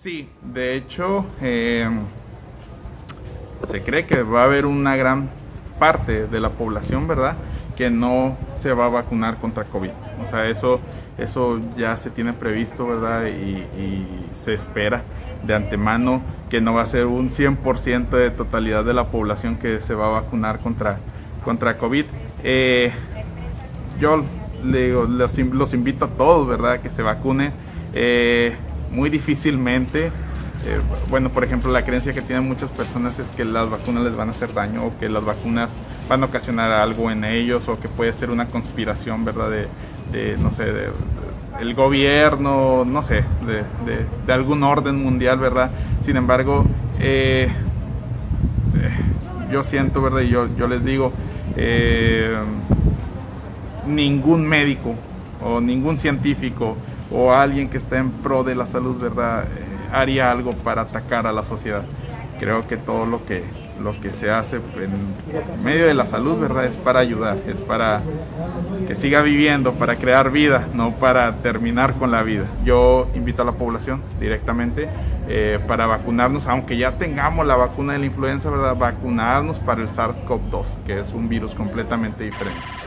Sí, de hecho, se cree que va a haber una gran parte de la población, ¿verdad?, que no se va a vacunar contra COVID. O sea, eso ya se tiene previsto, ¿verdad? Y se espera de antemano que no va a ser un 100% de totalidad de la población que se va a vacunar contra COVID. Yo los invito a todos, ¿verdad?, que se vacunen. Muy difícilmente, bueno, por ejemplo, la creencia que tienen muchas personas es que las vacunas les van a hacer daño, o que las vacunas van a ocasionar algo en ellos, o que puede ser una conspiración, ¿verdad?, no sé, el gobierno, no sé, de algún orden mundial, ¿verdad? Sin embargo, yo siento, ¿verdad?, y yo les digo, ningún médico o ningún científico o alguien que está en pro de la salud, ¿verdad?, haría algo para atacar a la sociedad. Creo que todo lo que se hace en medio de la salud, ¿verdad?, es para ayudar, es para que siga viviendo, para crear vida, no para terminar con la vida. Yo invito a la población directamente para vacunarnos, aunque ya tengamos la vacuna de la influenza, ¿verdad?, vacunarnos para el SARS-CoV-2, que es un virus completamente diferente.